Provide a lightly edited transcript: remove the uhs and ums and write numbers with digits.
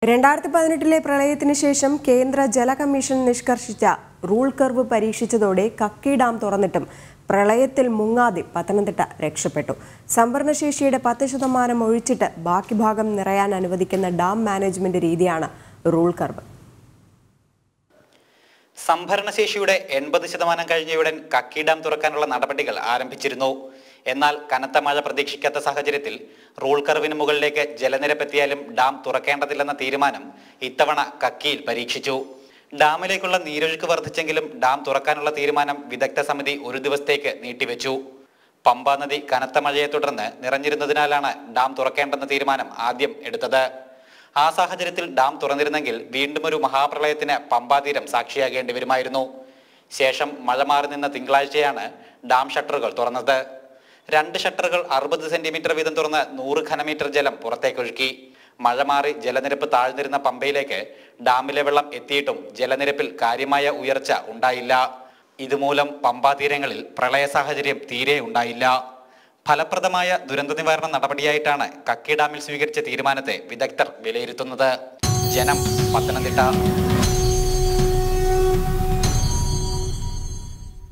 2018 പ്രളയത്തിന് ശേഷം കേന്ദ്ര ജല കമ്മീഷൻ നിഷ്കർഷിച്ച റൂൾ കർവ് പരീക്ഷിച്ചതോടെ കക്കി ഡാം തുറന്നിട്ടും പ്രളയത്തിൽ മുങ്ങാതെ പത്തനംതിട്ട രക്ഷപ്പെട്ടു. സംഭരണശേഷിയുടെ 10% ഒഴിച്ചിട്ട് ബാക്കി ഭാഗം നിറയാൻ അനുവദിക്കുന്ന ഡാം മാനേജ്മെന്റ് രീതിയാണ് റൂൾ കർവ്. സംഭരണശേഷിയുടെ 80% കഴിഞ്ഞയുടൻ കക്കി ഡാം തുറക്കാനുള്ള നടപടികൾ ആരംഭിച്ചിരുന്നു. എന്നാൽ കനത്ത മഴ പ്രതീക്ഷിക്കാത്ത സാഹചര്യത്തിൽ റൂൾ കർവിന് മുകളിലേക്ക് ജലനിരപ്പെത്തിയാലും ഡാം തുറക്കേണ്ടതില്ലെന്ന തീരുമാനം ഇത്തവണ കക്കിയിൽ പരീക്ഷിച്ചു. ഡാമിലേക്കുള്ള നീരൊഴുക്ക് വർദ്ധിച്ചെങ്കിലും ഡാം തുറക്കാനുള്ള തീരുമാനം വിദഗ്ധ സമിതി ഒരു ദിവസത്തേക്ക് നീട്ടിവെച്ചു. പമ്പാ നദി കനത്ത മഴയെ തുടർന്ന് നിറഞ്ഞിരുന്നതിനാലാണ് ഡാം തുറക്കേണ്ടെന്ന തീരുമാനം ആദ്യം എടുത്തത്. ആ സാഹചര്യത്തിൽ ഡാം തുറന്നിരുന്നെങ്കിൽ വീണ്ടും ഒരു മഹാപ്രളയത്തിന് പമ്പാ തീരം സാക്ഷിയാകേണ്ടി വരുമായിരുന്നു. ശേഷം മഴ മാറി നിന്ന തിങ്കളാഴ്ചയാണ് ഡാം ഷട്ടറുകൾ തുറന്നത്. 2 ഷട്ടറുകൾ 60 സെന്റിമീറ്റർ വീതം തുറന്ന് 100 ഘനമീറ്റർ ജലം പുറത്തേക്കൊഴുക്കി. മഴ മാറി ജലനിരപ്പ് താഴ്ന്നിരുന്ന പമ്പയിലേക്ക് ഡാമിലെ വെള്ളം എത്തിയിട്ടും ജലനിരപ്പിൽ കാര്യമായ ഉയർച്ച ഉണ്ടായില്ല. ഇതുമൂലം പമ്പാ തീരങ്ങളിൽ പ്രളയ സാഹചര്യം തീരെ ഉണ്ടായില്ല. ഫലപ്രദമായ ദുരന്ത നിവാരണ നടപടിയായിട്ടാണ് കക്കി ഡാമിൽ സ്വീകരിച്ച തീരുമാനത്തെ വിദഗ്ധർ വിലയിരുത്തുന്നത്. ജനം, പത്തനംതിട്ട.